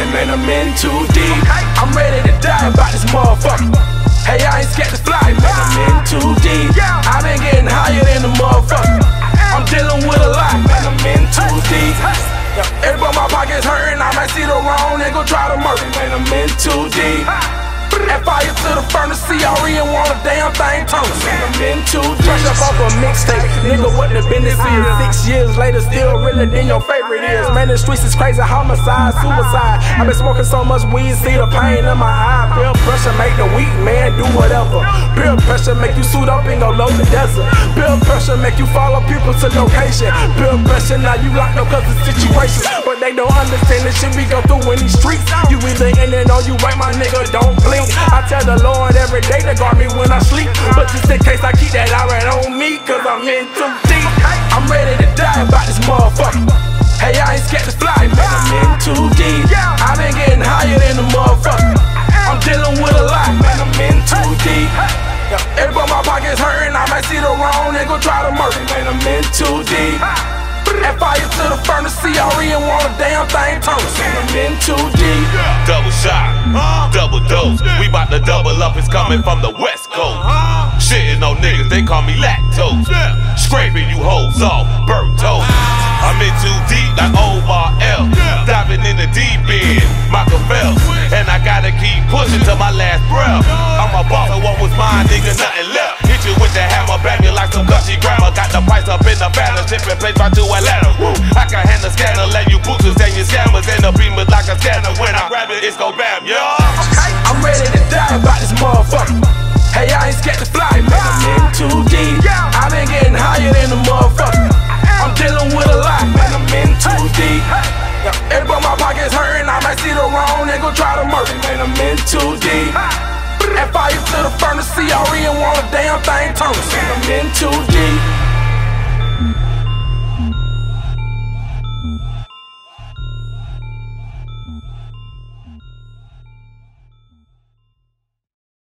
man, I'm in too deep. I'm ready to die about this motherfucker. Hey, I ain't scared to fly, man, I'm in too deep. I been getting higher than the motherfucker. I'm dealing with a lot, man, I'm in too deep. Everybody my pockets hurting, I might see the wrong nigga try to murder, man, I'm in too deep. And fire to the furnace, CRE and want a damn thing turn. Man, I'm in too deep. Fresh up off a mixtape, nigga, what the business is. 6 years later, still realer than your favorite is. Man, the streets is crazy, homicide, suicide. I been smoking so much weed, see the pain in my eye. Peer pressure make the weak man do whatever. Peer pressure make you suit up and go load the desert. Peer pressure make you follow people to location. Peer pressure, now you locked up cause of situation. But they don't understand the shit we go through in these streets. You either in it or you right, my nigga, don't blink. I tell the Lord every day to guard me when I sleep. But just in case I keep that eye right on me, cause I'm in too deep. I'm ready to die about this motherfucker. Hey, I ain't scared to fly, man, I'm in too deep. I been getting higher than the motherfucker. I'm dealing with a lot, man, I'm in too deep. Everybody my pockets hurting, I might see the wrong nigga try to murder, man, I'm in too deep. And fire to the furnace, CRE and want a damn thing turn. Man, I'm in too deep. Double shot, double dose. We bout to double up, it's coming from the West Coast. Shitting on niggas, they call me lactose. Scraping you hoes off, burnt toast. I'm in too deep like Omar L. Diving in the deep end, Michael Phelps. And I gotta keep pushing to my last breath. I'm a boss of what was mine, nigga, nothing left. Hit you with the hammer, bang you like some gushy grammar. Got the price up in the banner, shipping place right to Atlanta. Woo. I can handle scanner, let you boosters and your scammers. And the beamers like a scanner. When I grab it, it's gon' bam, yo. I'm ready to die about this motherfucker. Hey, I ain't scared to fly, man, I'm in too deep. I been getting higher than the motherfucker. I'm dealing with a lot, man, I'm in too deep. Everybody my pockets hurting, I might see the wrong nigga try to murder, man, I'm in too deep. And fire to the furnace, CRE and want a damn thing turn. Man, I'm in too deep.